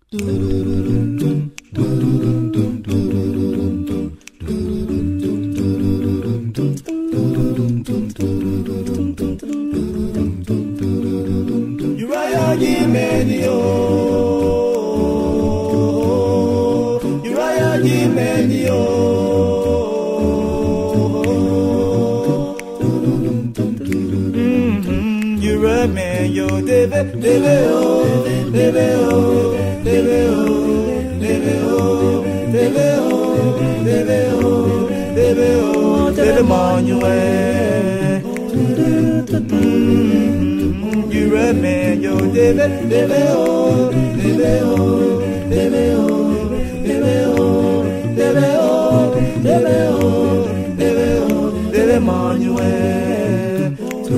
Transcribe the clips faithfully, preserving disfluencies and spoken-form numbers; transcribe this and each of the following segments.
Uriah Gimenio, Uriah Gimenio, Uriah Gimenio, Debe, Debe, oh, Debe, oh, Debe, oh, Debe, oh, Debe, oh, Debe, oh, Debe, oh, Debe, Manuel. You remain your debe, debe, oh, debe, oh, debe, oh, debe, oh, debe, oh, debe, oh, debe, oh, debe, Manuel.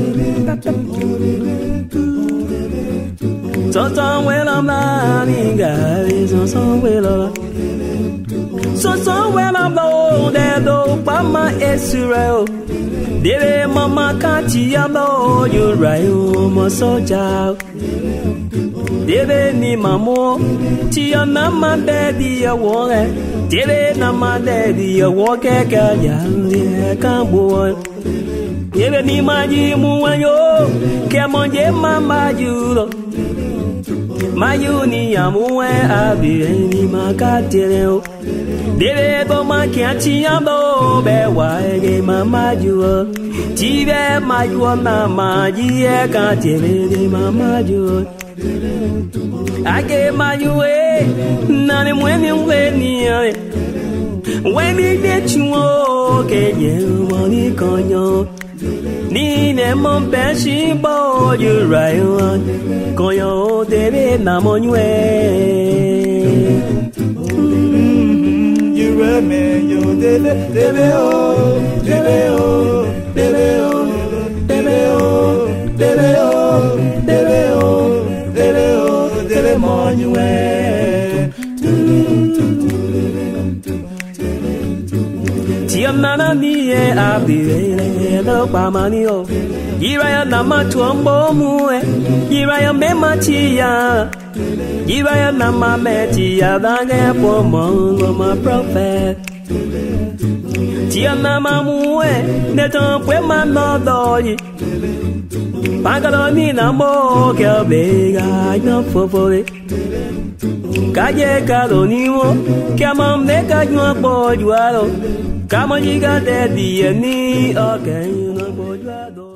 Sonson wela mlaninga, sonson wela. Sonson wela blow, dedo pama Israel. Debe mama kanti yambo yurayo mosoja. Debe ni mamo ti anama dedi awore. Debe nama dedi awoke kaya kambo. Debe ni maji muwayo kemonje mama julo. Mayuni yamuwe abi ni makatereo. Debe boma kanti yambo bewa ege mama julo. Tibe majuo mama jie kantere de mama julo. Ake majue nani mweni mweni ale. Weni de chuo ke ye moni konyo. Ni ne mon penshi bo you right konyo debe na monwe. You remain your debe, debe, oh, debe, oh, debe, oh, debe, oh, debe, oh, debe, oh, debe, oh, debe, Manuel. Tia nana niye abire lo pamani o. Yiraya nama tuombo muwe. Yiraya mema tia. Yiraya nama metia dange po mongo ma prophet. Tia nama muwe neton pwe manodoyi. Pagaloni na mo ke bega no fofore. Kaje kaloni mo kamam ne kajmo bojuaro. Kama jiga de di ni okay no bojuado.